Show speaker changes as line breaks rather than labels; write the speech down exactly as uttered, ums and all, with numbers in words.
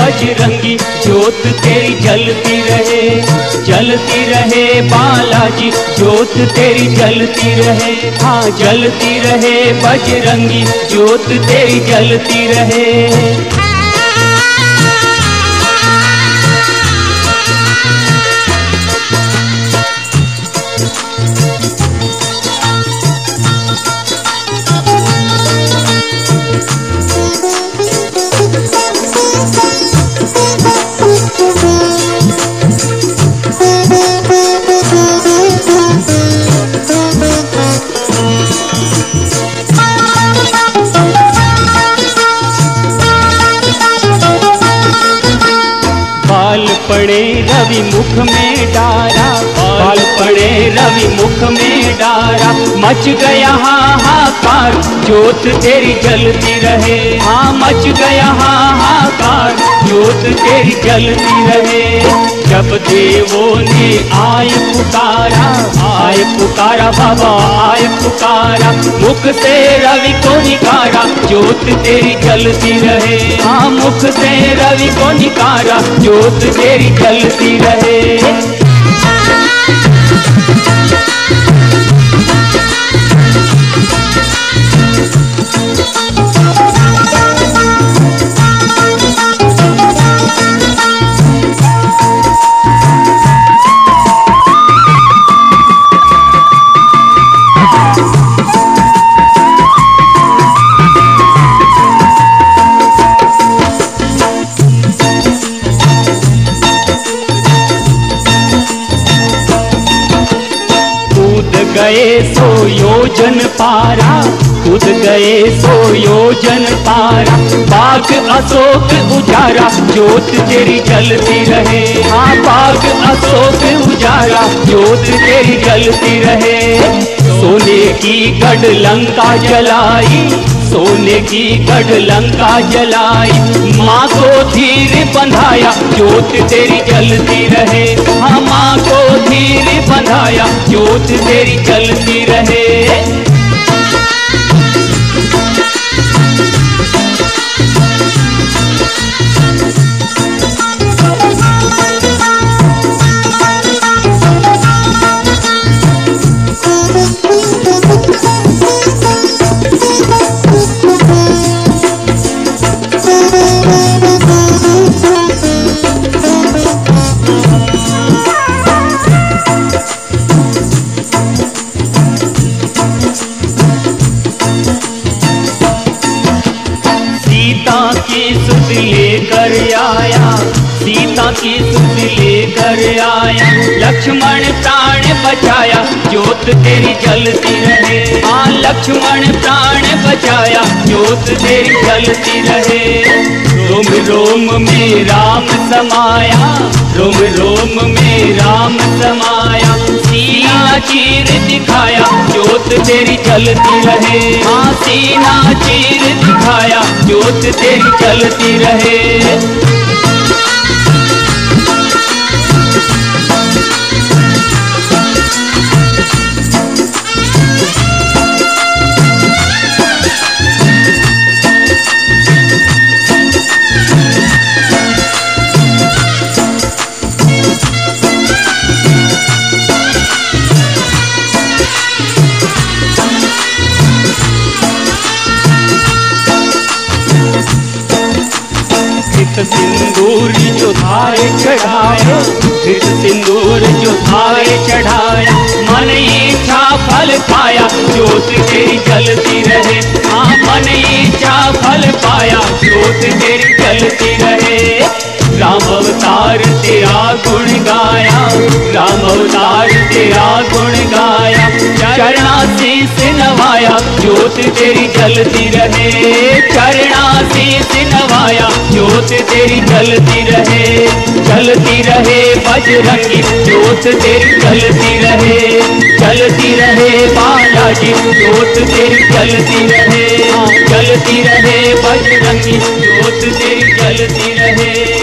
बजरंगी, ज्योत तेरी जलती रहे, जलती रहे बालाजी, ज्योत तेरी जलती रहे। हाँ जलती रहे बजरंगी, ज्योत तेरी जलती रहे। बाल पड़े रवि मुख में डारा, बाल पड़े रवि मुख में डारा, मच गया हाहाकार, ज्योत तेरी जलती रहे। हाँ मच गया हाहाकार, ज्योत तेरी जलती रहे। जब देवों ने आय पुकारा, आय पुकारा बाबा आय पुकारा, मुख से रवि को निकारा, ज्योत तेरी जलती रहे। हाँ मुख से रवि को निकारा, ज्योत तेरी जलती रहे। गए सो योजन पारा, कूद गए सो योजन पारा, बाग अशोक उजारा, ज्योत तेरी जलती रहे। हाँ बाग अशोक उजारा, ज्योत तेरी जलती रहे। सोने की गढ़ लंका जलाई, सोने की गढ़ लंका जलाई, माँ को धीर बंधाया, ज्योत तेरी जलती रहे। हाँ माँ को धीर बंधाया, ज्योत तेरी जलती रहे। सीता की सुध लेकर आया, सीता की सुध लेकर आया, लक्ष्मण प्राण बचाया, ज्योत तेरी जलती रहे। हाँ लक्ष्मण प्राण बचाया, ज्योत तेरी जलती रहे। रोम रोम में राम समाया, रोम रोम में राम समाया, सीना चीर दिखाया, ज्योत तेरी जलती रहे। हाँ सीना चीर दिखाया, ज्योत तेरी जलती रहे। सिंदूर जो धारे चढ़ाया, फिर सिंदूर जो धारे चढ़ाया, मन इच्छा फल पाया, ज्योत तेरी जलती रहे। हाँ मन इच्छा फल पाया, ज्योत तेरी जलती रहे। राम अवतार तेरा गुण गाया, राम अवतार तेरा गुण गाया, चरणाशीष नवाया, ज्योत तेरी जलती रहे। चरणाशीष नवाया, ज्योत तेरी जलती रहे। जलती रहे बजरंगी, ज्योत तेरी जलती रहे। जलती रहे बालाजी, ज्योत तेरी जलती रहे। जलती रहे बजरंगी, ज्योत तेरी जलती रहे।